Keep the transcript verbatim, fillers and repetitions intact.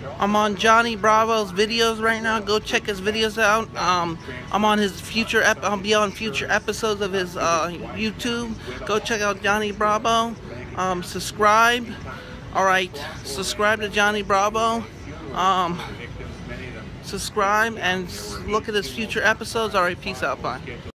I'm on Johnny Bravo's videos right now. Go check his videos out. Um, I'm on his future. Ep I'll be on future episodes of his uh, YouTube. Go check out Johnny Bravo. Um, subscribe. All right, subscribe to Johnny Bravo. Um, subscribe and look at his future episodes. All right, peace out. Bye.